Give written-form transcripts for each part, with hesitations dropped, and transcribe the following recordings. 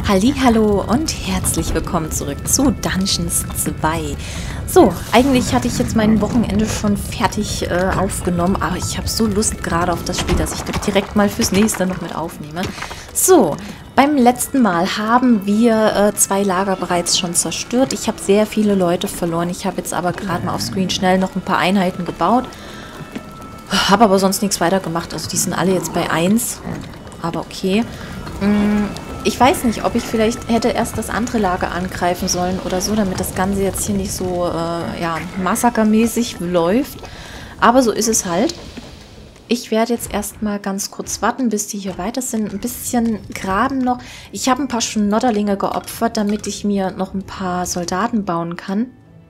Hallihallo und herzlich willkommen zurück zu Dungeons 2. So, eigentlich hatte ich jetzt mein Wochenende schon fertig aufgenommen, aber ich habe so Lust gerade auf das Spiel, dass ich doch direkt mal fürs nächste noch mit aufnehme. So, beim letzten Mal haben wir 2 Lager bereits schon zerstört. Ich habe sehr viele Leute verloren. Ich habe jetzt aber gerade mal auf Screen schnell noch ein paar Einheiten gebaut. Habe aber sonst nichts weiter gemacht. Also die sind alle jetzt bei 1. Aber okay. Ich weiß nicht, ob ich vielleicht hätte erst das andere Lager angreifen sollen oder so, damit das Ganze jetzt hier nicht so, ja, massakermäßig läuft. Aber so ist es halt. Ich werde jetzt erstmal ganz kurz warten, bis die hier weiter sind. Ein bisschen graben noch. Ich habe ein paar Schnodderlinge geopfert, damit ich mir noch ein paar Soldaten bauen kann.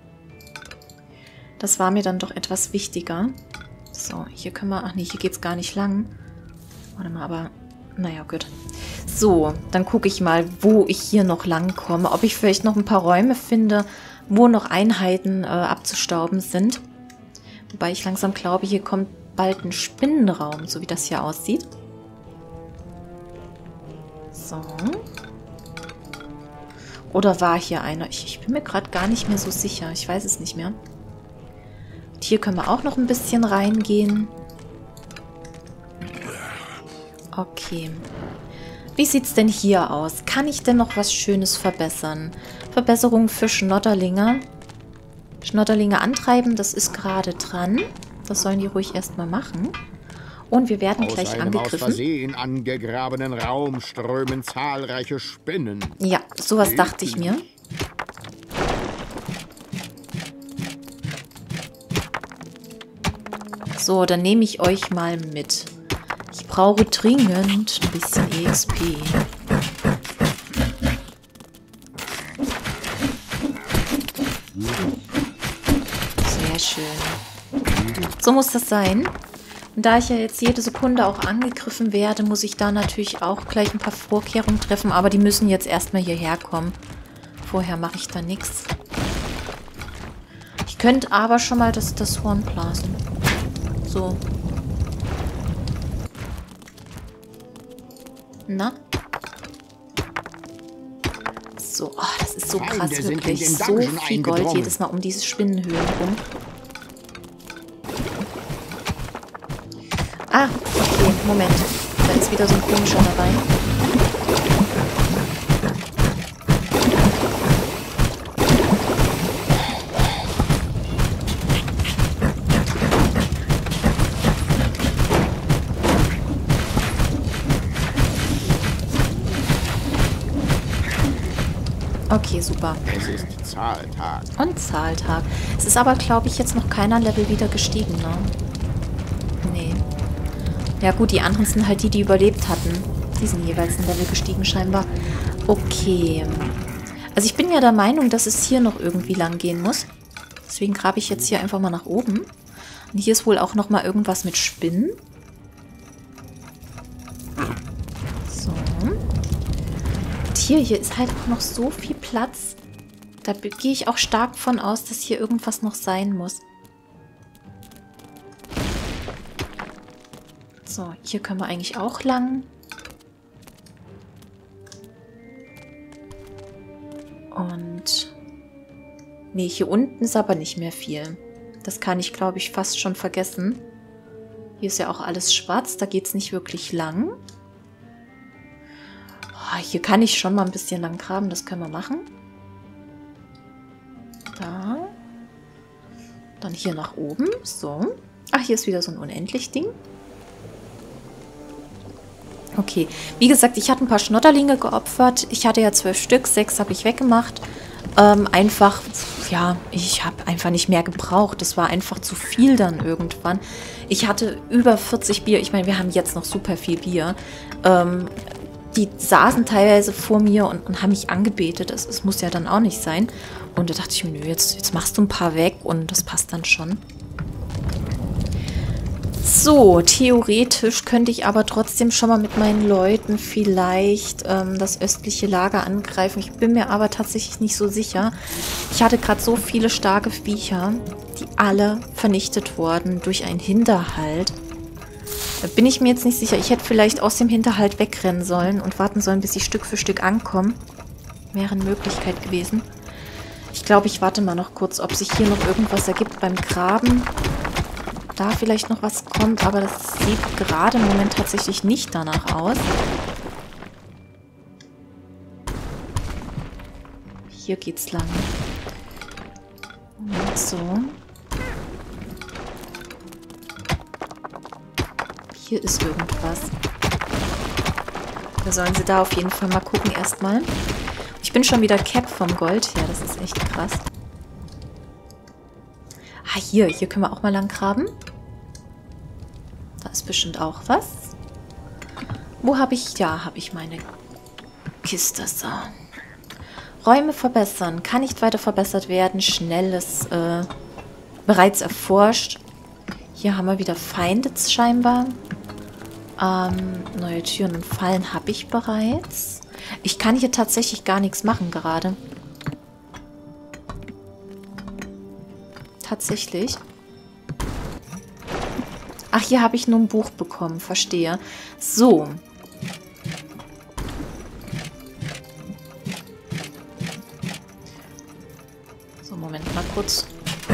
Das war mir dann doch etwas wichtiger. So, hier können wir... Ach nee, hier geht es gar nicht lang. Warte mal, aber... Naja, gut. So, dann gucke ich mal, wo ich hier noch lang komme. Ob ich vielleicht noch ein paar Räume finde, wo noch Einheiten abzustauben sind. Wobei ich langsam glaube, hier kommt bald ein Spinnenraum, so wie das hier aussieht. So. Oder war hier einer? Ich bin mir gerade gar nicht mehr so sicher. Ich weiß es nicht mehr. Und hier können wir auch noch ein bisschen reingehen. Okay. Wie sieht's denn hier aus? Kann ich denn noch was Schönes verbessern? Verbesserung für Schnodderlinge. Schnodderlinge antreiben, das ist gerade dran. Das sollen die ruhig erstmal machen. Und wir werden gleich angegriffen. Aus Versehen angegrabenen Raum strömen zahlreiche Spinnen. Ja, sowas dachte ich mir. So, dann nehme ich euch mal mit. Ich brauche dringend ein bisschen EXP. Sehr schön. So muss das sein. Und da ich ja jetzt jede Sekunde auch angegriffen werde, muss ich da natürlich auch gleich ein paar Vorkehrungen treffen. Aber die müssen jetzt erstmal hierher kommen. Vorher mache ich da nichts. Ich könnte aber schon mal das Horn blasen. So. Na? So, oh, das ist so krass, wirklich. So viel Gold jedes Mal um diese Spinnenhöhlen rum. Ah, okay, Moment. Da ist wieder so ein komischer dabei. Okay, super. Es ist Zahltag. Und Zahltag. Es ist aber, glaube ich, jetzt noch keiner Level wieder gestiegen, ne? Nee. Ja gut, die anderen sind halt die, die überlebt hatten. Die sind jeweils ein Level gestiegen scheinbar. Okay. Also ich bin ja der Meinung, dass es hier noch irgendwie lang gehen muss. Deswegen grabe ich jetzt hier einfach mal nach oben. Und hier ist wohl auch noch mal irgendwas mit Spinnen. So. Hier ist halt auch noch so viel Platz. Da gehe ich auch stark von aus, dass hier irgendwas noch sein muss. So, hier können wir eigentlich auch lang. Und... Nee, hier unten ist aber nicht mehr viel. Das kann ich, glaube ich, fast schon vergessen. Hier ist ja auch alles schwarz, da geht es nicht wirklich lang. Hier kann ich schon mal ein bisschen lang graben, das können wir machen. Da. Dann hier nach oben, so. Ach, hier ist wieder so ein Unendlich-Ding. Okay, wie gesagt, ich hatte ein paar Schnodderlinge geopfert. Ich hatte ja 12 Stück, 6 habe ich weggemacht. Einfach, ja, ich habe einfach nicht mehr gebraucht. Das war einfach zu viel dann irgendwann. Ich hatte über 40 Bier. Ich meine, wir haben jetzt noch super viel Bier. Die saßen teilweise vor mir und haben mich angebetet. Es muss ja dann auch nicht sein. Und da dachte ich mir, nö, jetzt machst du ein paar weg und das passt dann schon. So, theoretisch könnte ich aber trotzdem schon mal mit meinen Leuten vielleicht das östliche Lager angreifen. Ich bin mir aber tatsächlich nicht so sicher. Ich hatte gerade so viele starke Viecher, die alle vernichtet wurden durch einen Hinterhalt. Da bin ich mir jetzt nicht sicher. Ich hätte vielleicht aus dem Hinterhalt wegrennen sollen und warten sollen, bis sie Stück für Stück ankommen. Wäre eine Möglichkeit gewesen. Ich glaube, ich warte mal noch kurz, ob sich hier noch irgendwas ergibt beim Graben. Da vielleicht noch was kommt, aber das sieht gerade im Moment tatsächlich nicht danach aus. Hier geht's lang. Und so. Hier ist irgendwas. Da sollen sie da auf jeden Fall mal gucken erstmal. Ich bin schon wieder Cap vom Gold her. Das ist echt krass. Ah, hier können wir auch mal lang graben. Da ist bestimmt auch was. Wo habe ich... Ja, habe ich meine Kiste. So. Räume verbessern. Kann nicht weiter verbessert werden. Schnelles, bereits erforscht. Hier haben wir wieder Feinde scheinbar. Neue Türen und Fallen habe ich bereits. Ich kann hier tatsächlich gar nichts machen gerade. Tatsächlich. Ach, hier habe ich nur ein Buch bekommen. Verstehe. So. So, Moment mal kurz.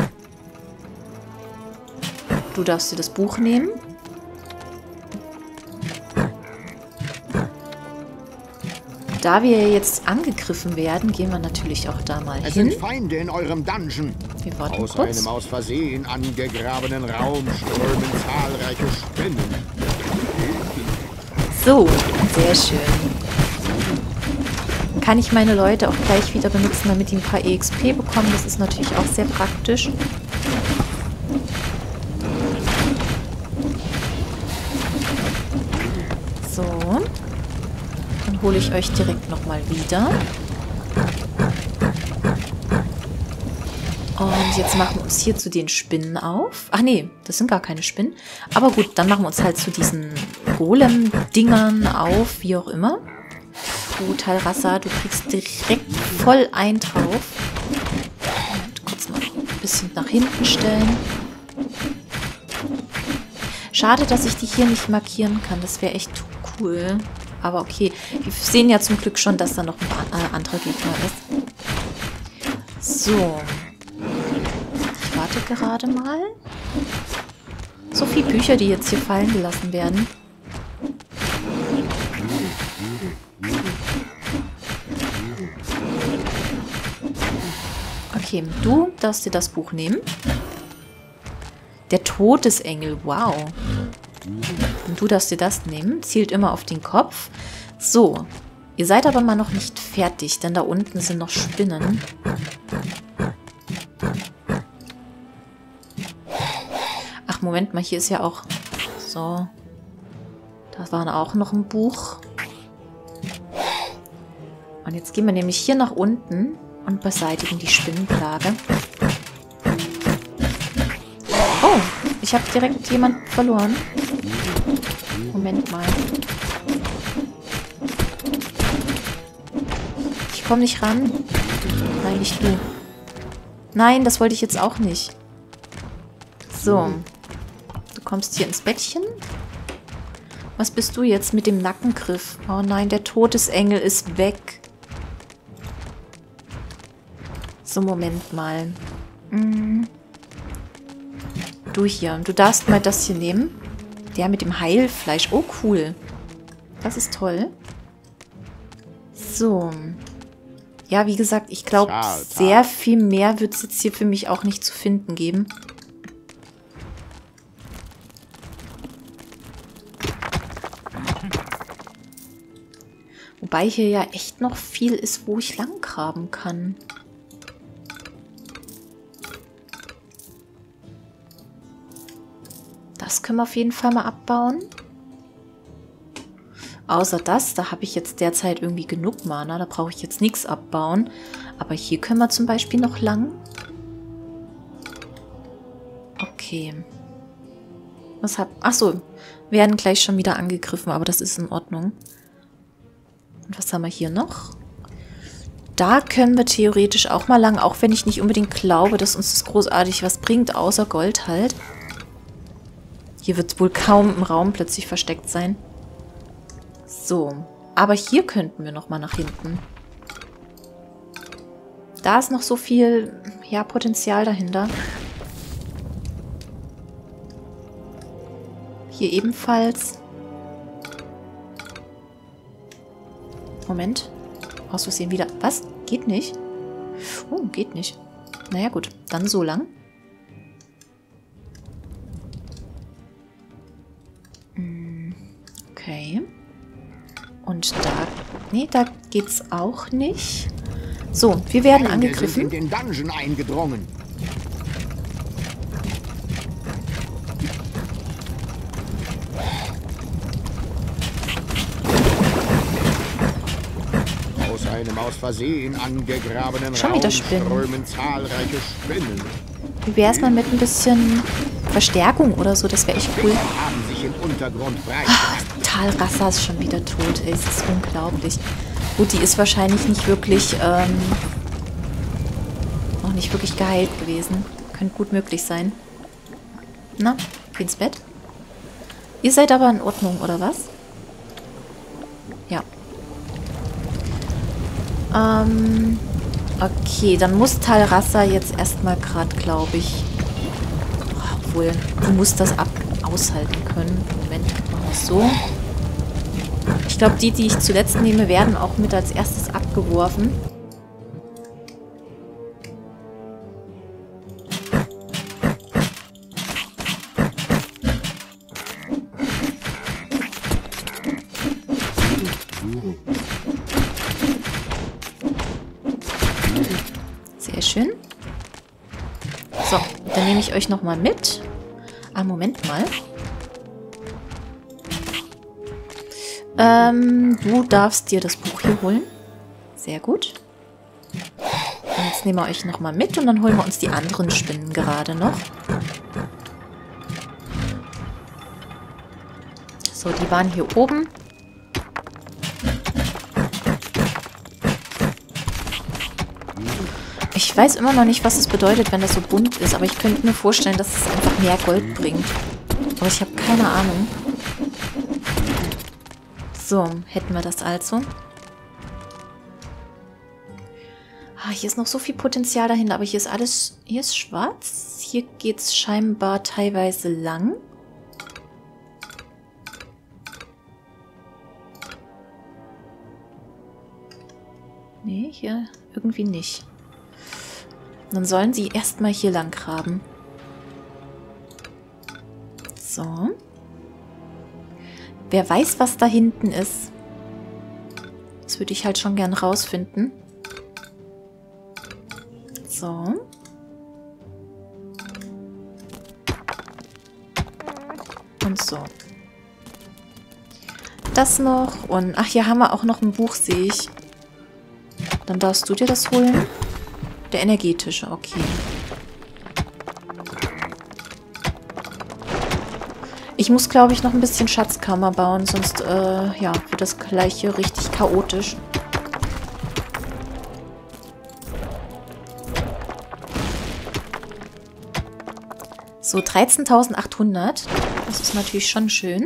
Du darfst dir das Buch nehmen. Da wir jetzt angegriffen werden, gehen wir natürlich auch da mal hin. Es sind Feinde in eurem Dungeon. Wir warten Aus kurz. einem aus Versehen angegrabenen Raum strömen zahlreiche Spinnen. So, sehr schön. Kann ich meine Leute auch gleich wieder benutzen, damit die ein paar EXP bekommen. Das ist natürlich auch sehr praktisch. So. Dann hole ich euch direkt nochmal wieder. Und jetzt machen wir uns hier zu den Spinnen auf. Ach nee, das sind gar keine Spinnen. Aber gut, dann machen wir uns halt zu diesen Golem-Dingern auf, wie auch immer. Du, Talrassa, du kriegst direkt voll ein drauf. Und kurz mal ein bisschen nach hinten stellen. Schade, dass ich die hier nicht markieren kann. Das wäre echt cool. Aber okay, wir sehen ja zum Glück schon, dass da noch ein anderer Gegner ist. So. Ich warte gerade mal. So viele Bücher, die jetzt hier fallen gelassen werden. Okay, du darfst dir das Buch nehmen. Der Todesengel, wow. Und du darfst dir das nehmen. Zielt immer auf den Kopf. So. Ihr seid aber mal noch nicht fertig, denn da unten sind noch Spinnen. Ach, Moment mal, hier ist ja auch... So. Da war auch noch ein Buch. Und jetzt gehen wir nämlich hier nach unten und beseitigen die Spinnenplage. Oh, ich habe direkt jemanden verloren. Moment mal. Ich komme nicht ran. Nein, nicht du. Nein, das wollte ich jetzt auch nicht. So. Du kommst hier ins Bettchen. Was bist du jetzt mit dem Nackengriff? Oh nein, der Todesengel ist weg. So, Moment mal. Du hier. Du darfst mal das hier nehmen. Der mit dem Heilfleisch. Oh, cool. Das ist toll. So. Ja, wie gesagt, ich glaube, sehr viel mehr wird es jetzt hier für mich auch nicht zu finden geben. Wobei hier ja echt noch viel ist, wo ich lang graben kann. Das können wir auf jeden Fall mal abbauen. Außer das, da habe ich jetzt derzeit irgendwie genug Mana. Da brauche ich jetzt nichts abbauen. Aber hier können wir zum Beispiel noch lang. Okay. Achso, wir werden gleich schon wieder angegriffen, aber das ist in Ordnung. Und was haben wir hier noch? Da können wir theoretisch auch mal lang, auch wenn ich nicht unbedingt glaube, dass uns das großartig was bringt, außer Gold halt. Hier wird wohl kaum im Raum plötzlich versteckt sein. So. Aber hier könnten wir nochmal nach hinten. Da ist noch so viel, ja, Potenzial dahinter. Hier ebenfalls. Moment. Aus Versehen wieder. Was? Geht nicht? Oh, geht nicht. Naja, gut. Dann so lang. Okay. Und da... Nee, da geht's auch nicht. So, wir werden angegriffen. Wir sind in den Dungeon eingedrungen. Aus einem aus Versehen angegrabenen Schon wieder Raum Spinnen. strömen zahlreiche Spinnen. Wie wäre es mal mit ein bisschen Verstärkung oder so? Das wäre echt cool. Haben sich im Untergrund breit. Talrassa ist schon wieder tot. Ey, es ist unglaublich. Gut, die ist wahrscheinlich nicht wirklich, noch nicht wirklich geheilt gewesen. Könnte gut möglich sein. Na, geh ins Bett. Ihr seid aber in Ordnung, oder was? Ja. Okay, dann muss Talrassa jetzt erstmal gerade, glaube ich... Obwohl, du musst das aushalten können. Moment, machen wir es so. Ich glaube, die ich zuletzt nehme, werden auch mit als erstes abgeworfen. Sehr schön. So, dann nehme ich euch nochmal mit. Ah, Moment mal. Du darfst dir das Buch hier holen. Sehr gut. Und jetzt nehmen wir euch nochmal mit und dann holen wir uns die anderen Spinnen gerade noch. So, die waren hier oben. Ich weiß immer noch nicht, was es bedeutet, wenn das so bunt ist, aber ich könnte mir vorstellen, dass es einfach mehr Gold bringt. Aber ich habe keine Ahnung. So, hätten wir das also. Ah, hier ist noch so viel Potenzial dahinter, aber hier ist alles... Hier ist schwarz. Hier geht es scheinbar teilweise lang. Nee, hier irgendwie nicht. Dann sollen sie erstmal hier lang graben. So. Wer weiß, was da hinten ist. Das würde ich halt schon gern rausfinden. So. Und so. Das noch. Und ach, hier haben wir auch noch ein Buch, sehe ich. Dann darfst du dir das holen. Der energetische, okay. Ich muss, glaube ich, noch ein bisschen Schatzkammer bauen, sonst ja, wird das gleich hier richtig chaotisch. So, 13.800. Das ist natürlich schon schön.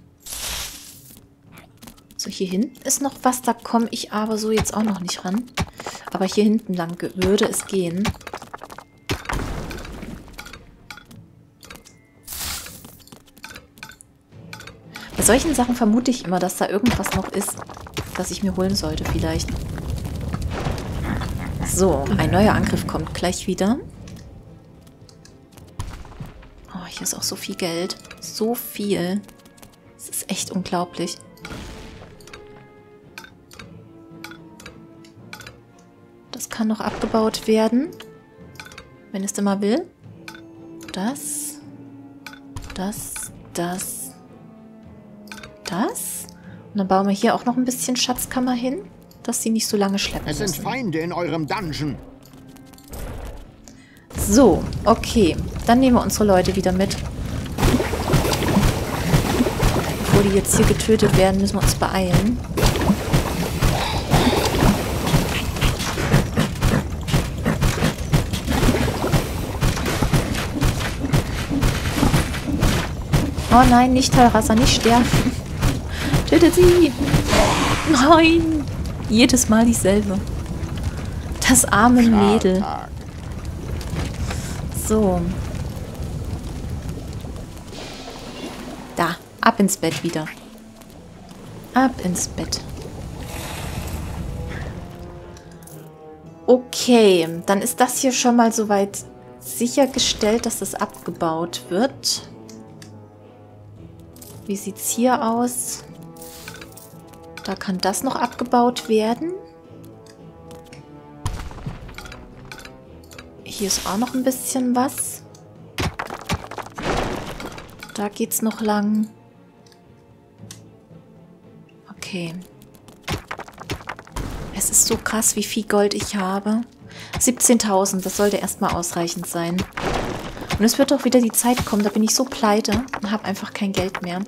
So, hier hinten ist noch was, da komme ich aber so jetzt auch noch nicht ran. Aber hier hinten lang würde es gehen. Bei solchen Sachen vermute ich immer, dass da irgendwas noch ist, das ich mir holen sollte vielleicht. So, ein neuer Angriff kommt gleich wieder. Oh, hier ist auch so viel Geld. So viel. Das ist echt unglaublich. Das kann noch abgebaut werden, wenn es denn mal will. Das. Und dann bauen wir hier auch noch ein bisschen Schatzkammer hin, dass sie nicht so lange schleppen müssen. Es sind Feinde in eurem Dungeon. So, okay. Dann nehmen wir unsere Leute wieder mit. Bevor die jetzt hier getötet werden, müssen wir uns beeilen. Oh nein, nicht Talrasa, nicht sterben. Tötet sie. Nein. Jedes Mal dieselbe. Das arme Mädel. So. Da, ab ins Bett wieder. Ab ins Bett. Okay, dann ist das hier schon mal soweit sichergestellt, dass das abgebaut wird. Wie sieht es hier aus? Da kann das noch abgebaut werden. Hier ist auch noch ein bisschen was. Da geht's noch lang. Okay. Es ist so krass, wie viel Gold ich habe. 17.000, das sollte erstmal ausreichend sein. Und es wird auch wieder die Zeit kommen, da bin ich so pleite und habe einfach kein Geld mehr.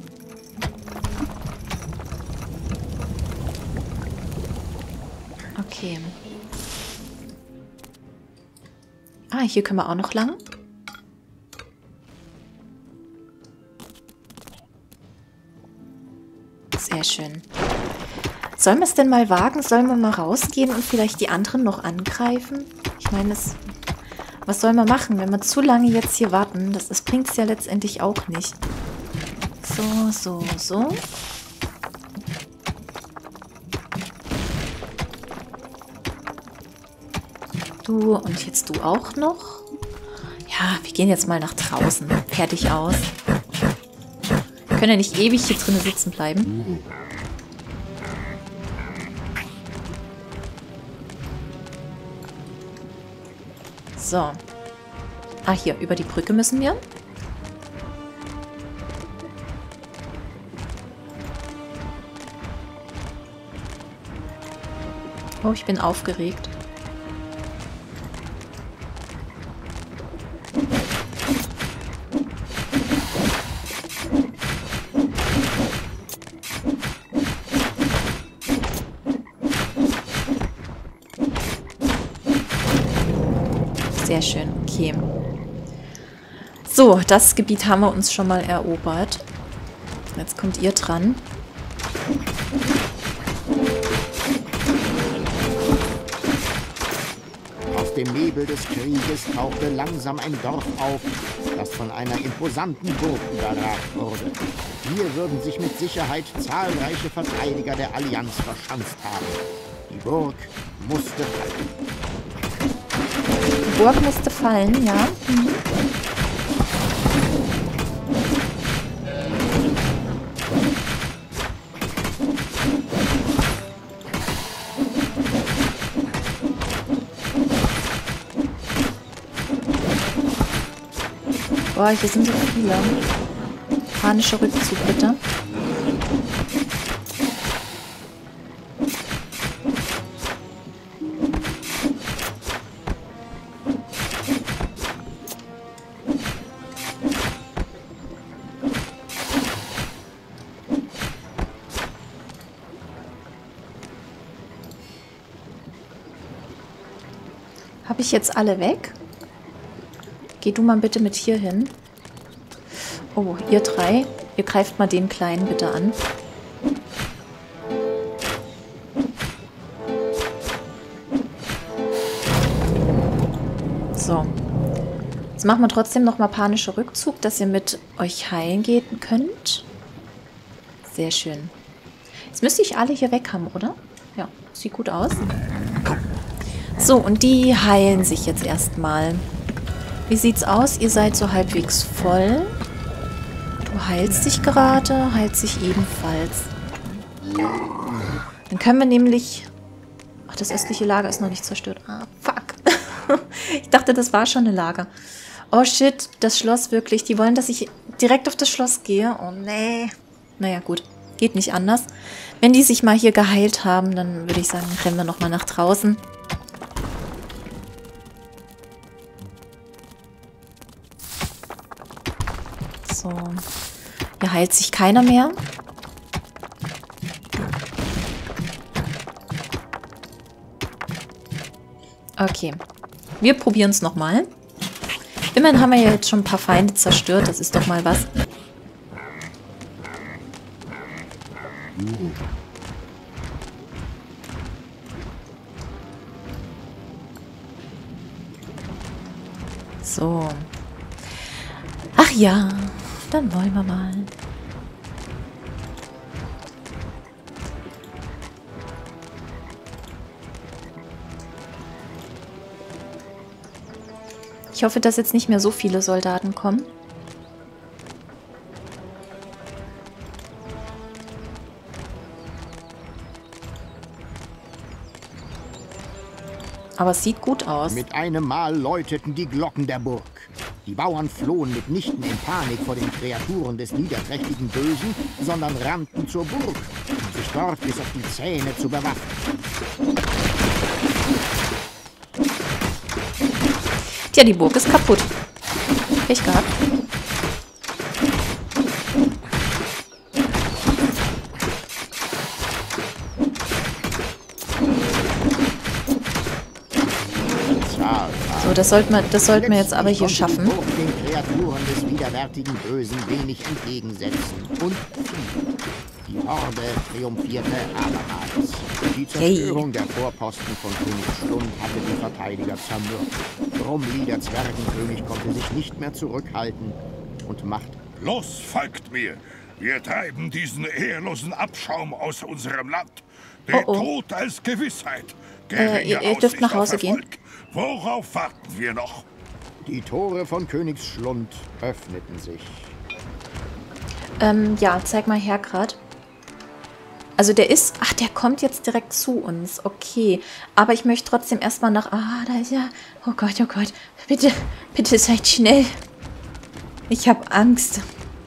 Okay. Ah, hier können wir auch noch lang. Sehr schön. Sollen wir es denn mal wagen? Sollen wir mal rausgehen und vielleicht die anderen noch angreifen? Ich meine, was soll man machen, wenn wir zu lange jetzt hier warten? Das bringt es ja letztendlich auch nicht. So. Du und jetzt du auch noch. Ja, wir gehen jetzt mal nach draußen. Fertig aus. Wir können ja nicht ewig hier drinnen sitzen bleiben. So. Ah, hier, über die Brücke müssen wir. Oh, ich bin aufgeregt. Sehr schön, okay. So, das Gebiet haben wir uns schon mal erobert. Jetzt kommt ihr dran. Aus dem Nebel des Krieges tauchte langsam ein Dorf auf, das von einer imposanten Burg überragt wurde. Hier würden sich mit Sicherheit zahlreiche Verteidiger der Allianz verschanzt haben. Die Burg musste fallen. Die Burg musste fallen, ja. Boah, hier sind so viele. Panischer Rückzug, bitte. Habe ich jetzt alle weg? Geh du mal bitte mit hier hin. Oh, ihr drei. Ihr greift mal den Kleinen bitte an. So. Jetzt machen wir trotzdem nochmal panischer Rückzug, dass ihr mit euch heilen gehen könnt. Sehr schön. Jetzt müsste ich alle hier weg haben, oder? Ja, sieht gut aus. So, und die heilen sich jetzt erstmal. Wie sieht's aus? Ihr seid so halbwegs voll. Du heilst dich gerade, heilst sich ebenfalls. Dann können wir nämlich... Ach, das östliche Lager ist noch nicht zerstört. Ah, fuck. Ich dachte, das war schon ein Lager. Oh shit, das Schloss wirklich. Die wollen, dass ich direkt auf das Schloss gehe. Oh nee. Naja, gut. Geht nicht anders. Wenn die sich mal hier geheilt haben, dann würde ich sagen, rennen wir nochmal nach draußen. So. Hier heilt sich keiner mehr. Okay. Wir probieren es nochmal. Immerhin haben wir ja jetzt schon ein paar Feinde zerstört. Das ist doch mal was. So. Ach ja, dann wollen wir mal. Ich hoffe, dass jetzt nicht mehr so viele Soldaten kommen. Aber es sieht gut aus. Mit einem Mal läuteten die Glocken der Burg. Die Bauern flohen mitnichten in Panik vor den Kreaturen des niederträchtigen Bösen, sondern rannten zur Burg, um sich dort bis auf die Zähne zu bewaffnen. Tja, die Burg ist kaputt. Pech gehabt. So, das sollten wir jetzt aber hier schaffen. Die Burg den Kreaturen des widerwärtigen Bösen wenig entgegensetzen. Und die Horde triumphierte abermals. Die Zerstörung der Vorposten von König Schlund hatte die Verteidiger zermürbt. Brumli, der Zwergenkönig, konnte sich nicht mehr zurückhalten und machte: Los, folgt mir! Wir treiben diesen ehrlosen Abschaum aus unserem Land. Den Tod als Gewissheit. Ihr dürft nach Hause gehen. Worauf warten wir noch? Die Tore von Königsschlund öffneten sich. Ja, zeig mal her grad. Also der ist... Ach, der kommt jetzt direkt zu uns. Okay. Aber ich möchte trotzdem erstmal nach... Ah, da ist ja... Oh Gott, oh Gott. Bitte, bitte seid schnell. Ich habe Angst.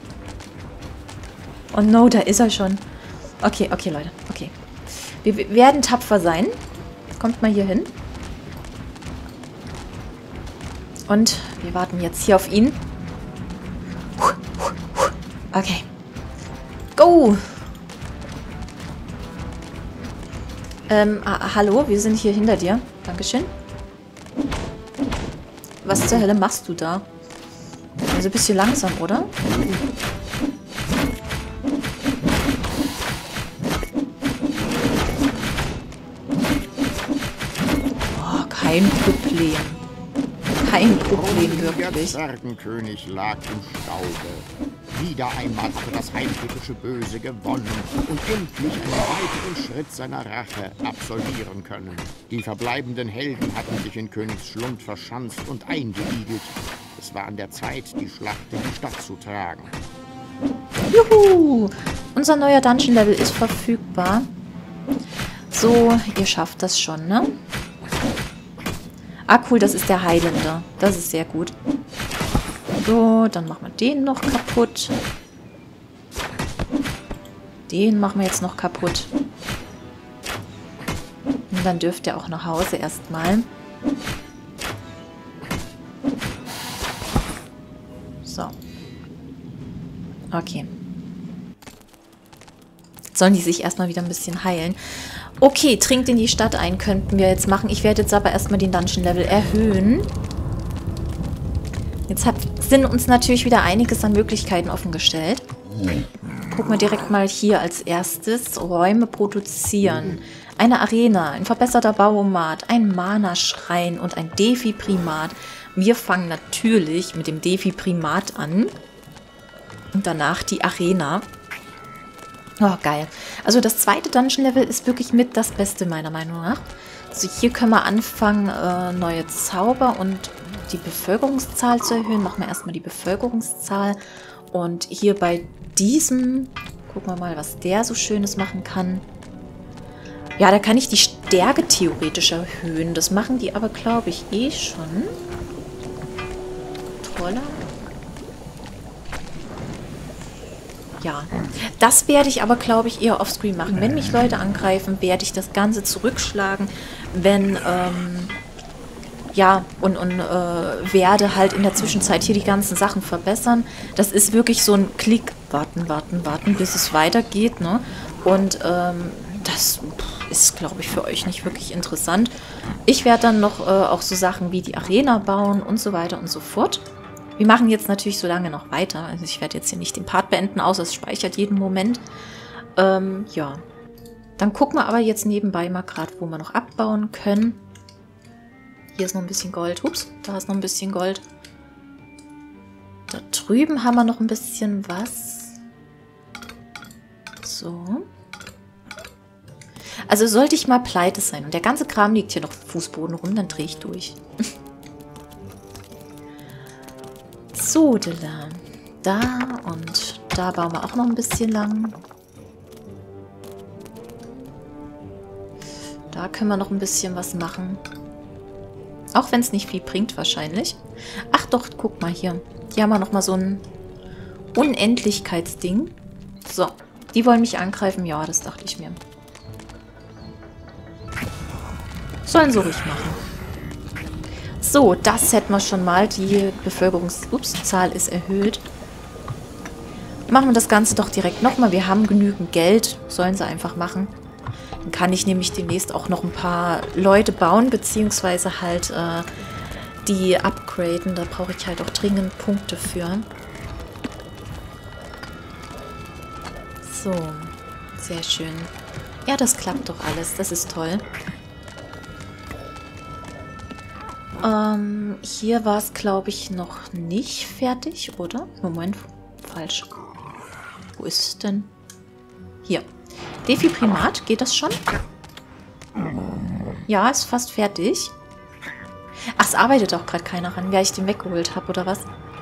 Oh no, da ist er schon. Okay, okay, Leute. Okay. Wir werden tapfer sein. Kommt mal hier hin. Und wir warten jetzt hier auf ihn. Okay. Go! Hallo, wir sind hier hinter dir. Dankeschön. Was zur Hölle machst du da? Also ein bisschen langsam, oder? Oh, kein Problem. Kein Problem, wirklich. Der Zwergenkönig lag im Staube. Wieder einmal hatte das heimtückische Böse gewonnen und endlich einen weiteren Schritt seiner Rache absolvieren können. Die verbleibenden Helden hatten sich in Königsschlund verschanzt und eingeigelt. Es war an der Zeit, die Schlacht in die Stadt zu tragen. Juhu! Unser neuer Dungeon-Level ist verfügbar. So, ihr schafft das schon, ne? Ah, cool, das ist der Heilende. Das ist sehr gut. So, dann machen wir den noch kaputt. Den machen wir jetzt noch kaputt. Und dann dürft ihr auch nach Hause erstmal. So. Okay. Jetzt sollen die sich erstmal wieder ein bisschen heilen. Okay, trinkt in die Stadt ein, könnten wir jetzt machen. Ich werde jetzt aber erstmal den Dungeon-Level erhöhen. Jetzt sind uns natürlich wieder einiges an Möglichkeiten offengestellt. Gucken wir direkt mal hier als erstes. Räume produzieren. Eine Arena, ein verbesserter Baumat, ein Mana-Schrein und ein Defiprimat. Wir fangen natürlich mit dem Defiprimat an. Und danach die Arena. Oh, geil. Also das zweite Dungeon-Level ist wirklich mit das Beste, meiner Meinung nach. Also hier können wir anfangen, neue Zauber und die Bevölkerungszahl zu erhöhen. Machen wir erstmal die Bevölkerungszahl. Und hier bei diesem, gucken wir mal, was der so Schönes machen kann. Ja, da kann ich die Stärke theoretisch erhöhen. Das machen die aber, glaube ich, eh schon. Toller. Ja, das werde ich aber, glaube ich, eher offscreen machen. Wenn mich Leute angreifen, werde ich das Ganze zurückschlagen, wenn, ja, und werde halt in der Zwischenzeit hier die ganzen Sachen verbessern. Das ist wirklich so ein Klick, warten, bis es weitergeht, ne? Und, das ist, glaube ich, für euch nicht wirklich interessant. Ich werde dann noch auch so Sachen wie die Arena bauen und so weiter und so fort. Wir machen jetzt natürlich so lange noch weiter. Also ich werde jetzt hier nicht den Part beenden, außer es speichert jeden Moment. Ja. Dann gucken wir aber jetzt nebenbei mal gerade, wo wir noch abbauen können. Hier ist noch ein bisschen Gold. Ups, da ist noch ein bisschen Gold. drüben haben wir noch ein bisschen was. So. Also sollte ich mal pleite sein und der ganze Kram liegt hier noch auf dem Fußboden rum, dann drehe ich durch. So, Dilla. Da und da bauen wir auch noch ein bisschen lang. Da können wir noch ein bisschen was machen. Auch wenn es nicht viel bringt wahrscheinlich. Ach doch, guck mal hier. Hier haben wir nochmal so ein Unendlichkeitsding. So, die wollen mich angreifen. Ja, das dachte ich mir. Sollen so ruhig machen. So, das hätten wir schon mal. Die Bevölkerungszahl ist erhöht. Machen wir das Ganze doch direkt nochmal. Wir haben genügend Geld. Sollen sie einfach machen. Dann kann ich nämlich demnächst auch noch ein paar Leute bauen, beziehungsweise halt die upgraden. Da brauche ich halt auch dringend Punkte für. So, sehr schön. Ja, das klappt doch alles. Das ist toll. Hier war es, glaube ich, noch nicht fertig, oder? Moment, falsch. Wo ist es denn? Hier. Defibrimat, geht das schon? Ja, ist fast fertig. Ach, es arbeitet auch gerade keiner ran, wer ich den weggeholt habe, oder was?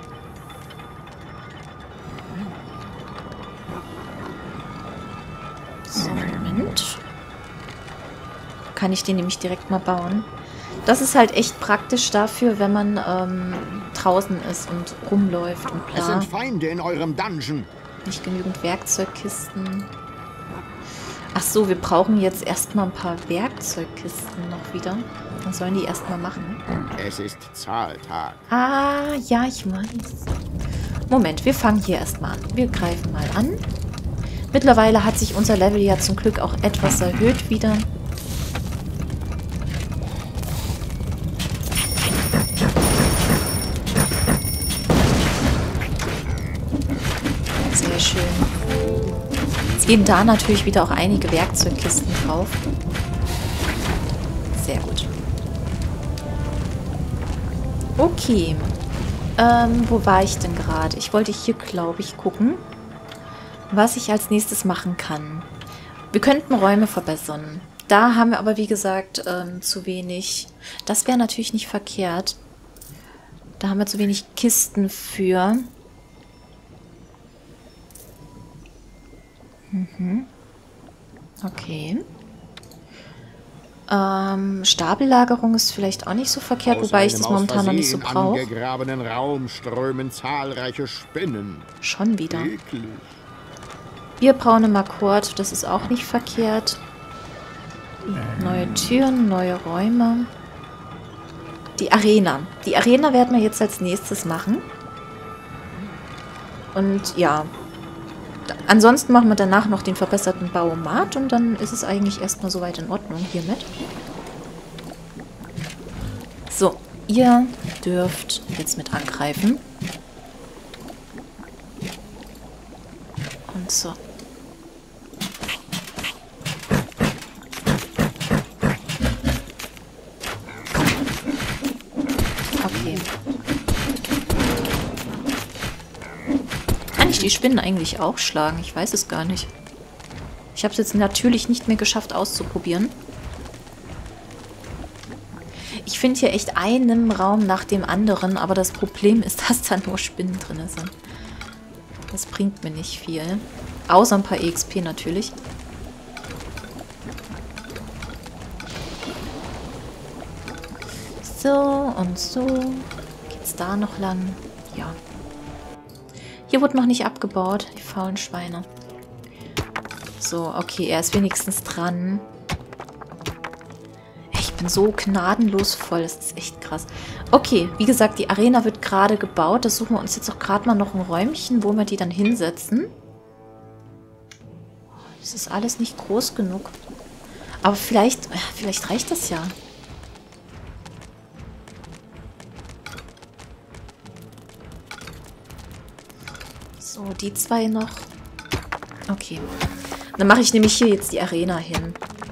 So, Moment. Kann ich den nämlich direkt mal bauen. Das ist halt echt praktisch dafür, wenn man draußen ist und rumläuft und bla. Es sind Feinde in eurem Dungeon. Nicht genügend Werkzeugkisten. Ach so, wir brauchen jetzt erstmal ein paar Werkzeugkisten noch wieder. Was sollen die erstmal machen? Es ist Zahltag. Ah, ja, ich weiß. Moment, wir fangen hier erstmal an. Wir greifen mal an. Mittlerweile hat sich unser Level ja zum Glück auch etwas erhöht wieder. Sehr schön. Jetzt gehen da natürlich wieder auch einige Werkzeugkisten drauf. Sehr gut. Okay. Wo war ich denn gerade? Ich wollte hier, glaube ich, gucken, was ich als nächstes machen kann. Wir könnten Räume verbessern. Da haben wir aber, wie gesagt, zu wenig. Das wäre natürlich nicht verkehrt. Da haben wir zu wenig Kisten für. Okay. Stapellagerung ist vielleicht auch nicht so verkehrt, wobei ich das momentan noch nicht so brauche. Aus angegrabenen Raum strömen zahlreiche Spinnen. Schon wieder. Eklig. Bierbraune Makord, das ist auch nicht verkehrt. Neue Türen, neue Räume. Die Arena. Die Arena werden wir jetzt als nächstes machen. Und ja. Ansonsten machen wir danach noch den verbesserten Bauomat und dann ist es eigentlich erstmal soweit in Ordnung hiermit. So, ihr dürft jetzt mit angreifen. Und so. Okay. Kann ich die Spinnen eigentlich auch schlagen? Ich weiß es gar nicht. Ich habe es jetzt natürlich nicht mehr geschafft auszuprobieren. Ich finde hier echt einen Raum nach dem anderen, aber das Problem ist, dass da nur Spinnen drin sind. Das bringt mir nicht viel. Außer ein paar EXP natürlich. So und so. Geht's da noch lang? Ja. Hier wurde noch nicht abgebaut, die faulen Schweine. So, okay, er ist wenigstens dran. Ich bin so gnadenlos voll, das ist echt krass. Okay, wie gesagt, die Arena wird gerade gebaut. Das suchen wir uns jetzt auch gerade mal noch ein Räumchen, wo wir die dann hinsetzen. Das ist alles nicht groß genug. Aber vielleicht reicht das ja. So, die zwei noch. Okay. Dann mache ich nämlich hier jetzt die Arena hin.